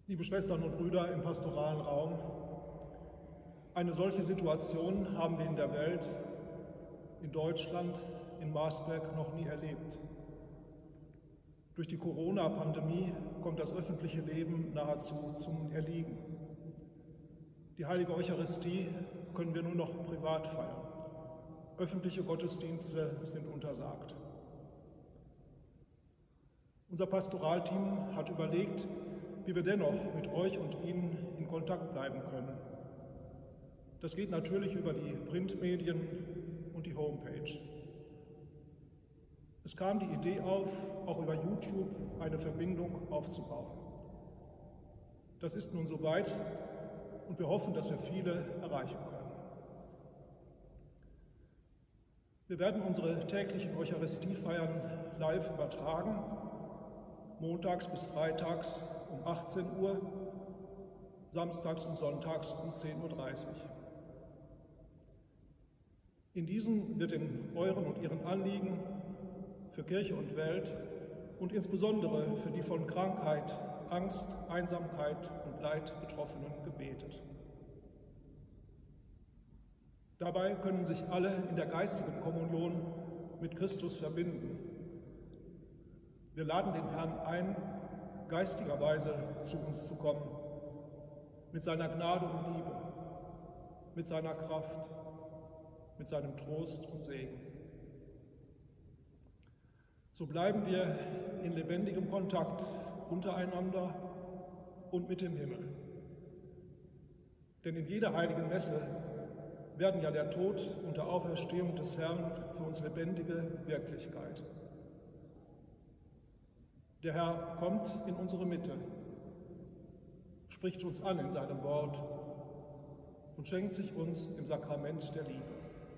Liebe Schwestern und Brüder im pastoralen Raum, eine solche Situation haben wir in der Welt, in Deutschland, in Marsberg noch nie erlebt. Durch die Corona-Pandemie kommt das öffentliche Leben nahezu zum Erliegen. Die heilige Eucharistie können wir nur noch privat feiern. Öffentliche Gottesdienste sind untersagt. Unser Pastoralteam hat überlegt, wie wir dennoch mit euch und Ihnen in Kontakt bleiben können. Das geht natürlich über die Printmedien und die Homepage. Es kam die Idee auf, auch über YouTube eine Verbindung aufzubauen. Das ist nun soweit und wir hoffen, dass wir viele erreichen können. Wir werden unsere täglichen Eucharistiefeiern live übertragen, montags bis freitags um 18 Uhr, samstags und sonntags um 10:30 Uhr. In diesen wird in euren und ihren Anliegen für Kirche und Welt und insbesondere für die von Krankheit, Angst, Einsamkeit und Leid Betroffenen gebetet. Dabei können sich alle in der geistigen Kommunion mit Christus verbinden. Wir laden den Herrn ein, geistigerweise zu uns zu kommen, mit seiner Gnade und Liebe, mit seiner Kraft, mit seinem Trost und Segen. So bleiben wir in lebendigem Kontakt untereinander und mit dem Himmel. Denn in jeder heiligen Messe werden ja der Tod und der Auferstehung des Herrn für uns lebendige Wirklichkeit. Der Herr kommt in unsere Mitte, spricht uns an in seinem Wort und schenkt sich uns im Sakrament der Liebe.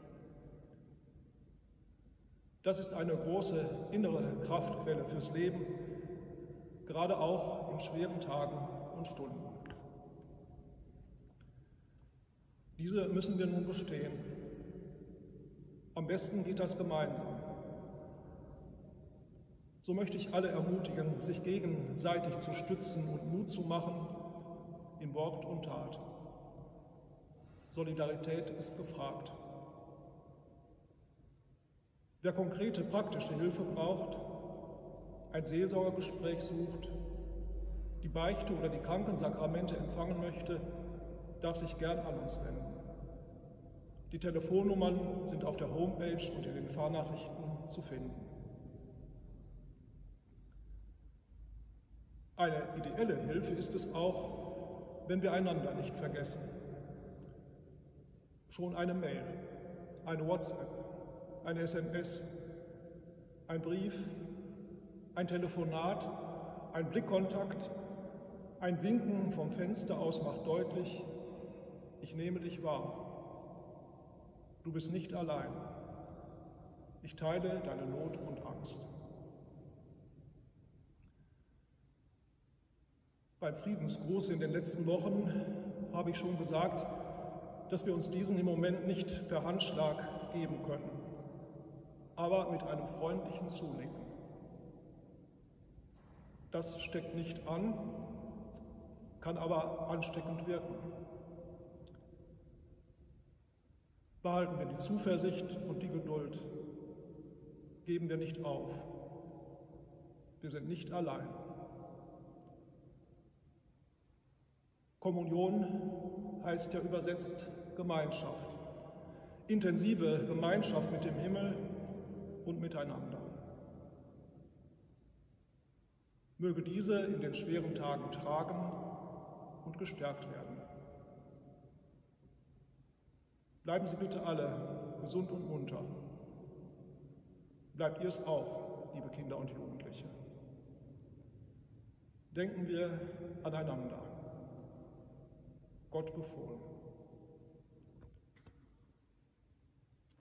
Das ist eine große innere Kraftquelle fürs Leben, gerade auch in schweren Tagen und Stunden. Diese müssen wir nun bestehen. Am besten geht das gemeinsam. So möchte ich alle ermutigen, sich gegenseitig zu stützen und Mut zu machen in Wort und Tat. Solidarität ist gefragt. Wer konkrete, praktische Hilfe braucht, ein Seelsorgergespräch sucht, die Beichte oder die Krankensakramente empfangen möchte, darf sich gern an uns wenden. Die Telefonnummern sind auf der Homepage und in den Fahrnachrichten zu finden. Eine ideelle Hilfe ist es auch, wenn wir einander nicht vergessen. Schon eine Mail, eine WhatsApp, eine SMS, ein Brief, ein Telefonat, ein Blickkontakt, ein Winken vom Fenster aus macht deutlich, ich nehme dich wahr. Du bist nicht allein. Ich teile deine Not und Angst. Beim Friedensgruß in den letzten Wochen habe ich schon gesagt, dass wir uns diesen im Moment nicht per Handschlag geben können, aber mit einem freundlichen Zunicken. Das steckt nicht an, kann aber ansteckend wirken. Behalten wir die Zuversicht und die Geduld. Geben wir nicht auf. Wir sind nicht allein. Kommunion heißt ja übersetzt Gemeinschaft. Intensive Gemeinschaft mit dem Himmel und miteinander. Möge diese in den schweren Tagen tragen und gestärkt werden. Bleiben Sie bitte alle gesund und munter. Bleibt ihr es auch, liebe Kinder und Jugendliche. Denken wir aneinander. Gott befohlen.